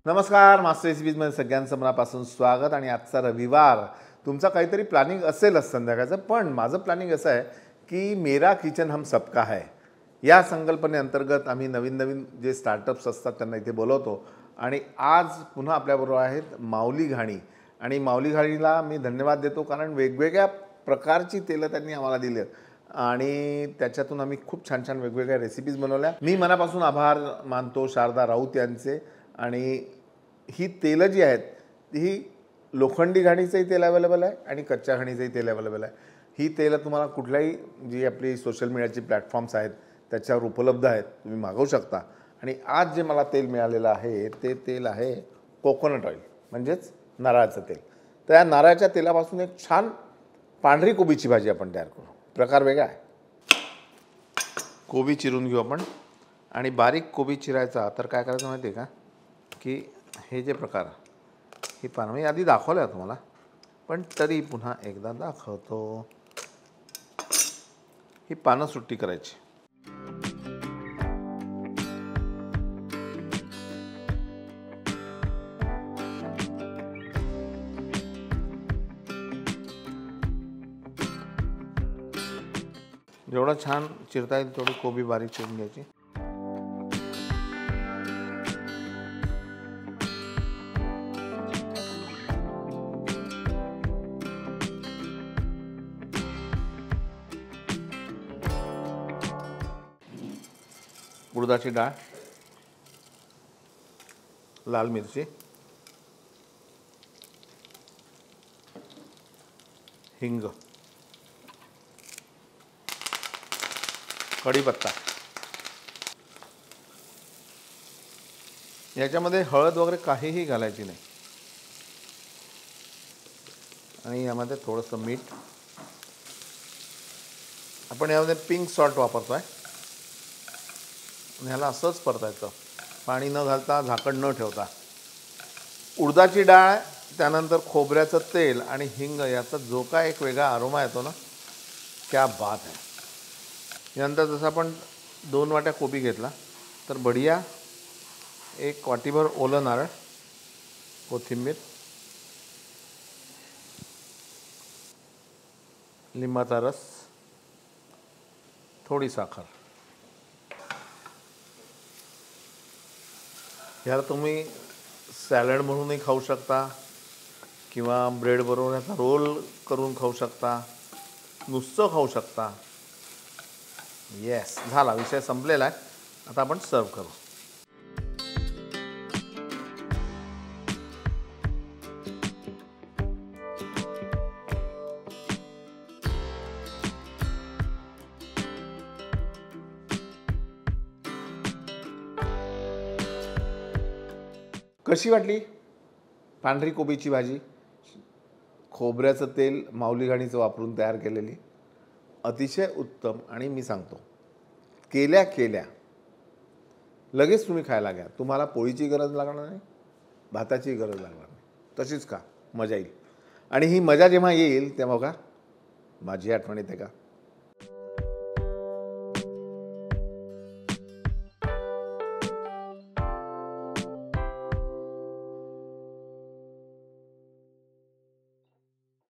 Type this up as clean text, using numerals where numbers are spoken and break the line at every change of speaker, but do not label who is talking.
नमस्कार, मास्टर रेसिपीजमध्ये सगळ्यांचं मनापासून स्वागत. आणि आजचा रविवार तुमचा काहीतरी प्लॅनिंग असेलच संध्याकाळचं, पण माझं प्लॅनिंग असं आहे की मेरा किचन हम सबका है या संकल्पनेअंतर्गत आम्ही नवीन नवीन जे स्टार्टअप्स असतात त्यांना इथे बोलवतो. आणि आज पुन्हा आपल्याबरोबर आहेत माऊली घाणी. आणि माऊली घाणीला मी धन्यवाद देतो कारण वेगवेगळ्या प्रकारची तेलं त्यांनी आम्हाला दिली आणि त्याच्यातून आम्ही खूप छान छान वेगवेगळ्या रेसिपीज बनवल्या. मी मनापासून आभार मानतो शारदा राऊत यांचे. आणि ही तेलं जी आहेत ही लोखंडी घाणीचंही तेल अवेलेबल आहे आणि कच्च्या घाणीचंही तेल अवेलेबल आहे. ही तेलं तुम्हाला कुठल्याही जी आपली सोशल मीडियाची प्लॅटफॉर्म्स आहेत त्याच्यावर उपलब्ध आहेत, तुम्ही मागवू शकता. आणि आज जे मला तेल मिळालेलं आहे ते तेल आहे कोकोनट ऑइल, म्हणजेच नारळाचं तेल. तर या नारळाच्या तेलापासून एक छान पांढरी कोबीची भाजी आपण तयार करू. प्रकार वेगळा आहे. कोबी चिरून घेऊ आपण. आणि बारीक कोबी चिरायचा तर काय करायचं माहिती आहे का, की हे जे प्रकार ही पानं मी आधी दाखवलं आहे तुम्हाला, पण तरी पुन्हा एकदा दाखवतो. ही पानं सुट्टी करायची. जेवढं छान चिरता येईल तेवढी कोबी बारीक चिरून घ्यायची. उडदाची डाळ, लाल मिरची, हिंग, कढीपत्ता. याच्यामध्ये हळद वगैरे काहीही घालायची नाही. आणि यामध्ये थोडंसं मीठ. आपण यामध्ये पिंक सॉल्ट वापरतो आहे. आणि ह्याला असंच परतायचं, पाणी न घालता, झाकण न ठेवता. उडदाची डाळ, त्यानंतर खोबऱ्याचं तेल आणि हिंग याचा जो काय एक वेगळा अरोमा येतो ना, क्या बात आहे. यानंतर जसं आपण 2 वाट्या कोबी घेतला तर बढिया 1 वाटीभर ओलं नारळ, कोथिंबीर, लिंबाचा रस, थोडी साखर. ह्याला तुम्ही सॅलड म्हणूनही खाऊ शकता किंवा ब्रेड बरोबर ह्याचा रोल करून खाऊ शकता, नुसतं खाऊ शकता. येस, झाला, विषय संपलेला आहे. आता आपण सर्व करू. कशी वाटली पांढरी कोबीची भाजी? खोबऱ्याचं तेल माऊली घाणीचं वापरून तयार केलेली, अतिशय उत्तम. आणि मी सांगतो, केल्या केल्या लगेच तुम्ही खायला घ्या. तुम्हाला पोळीची गरज लागणार नाही, भाताची गरज लागणार नाही. तशीच का मजा येईल. आणि ही मजा जेव्हा येईल तेव्हा बघा माझी आठवण येते का,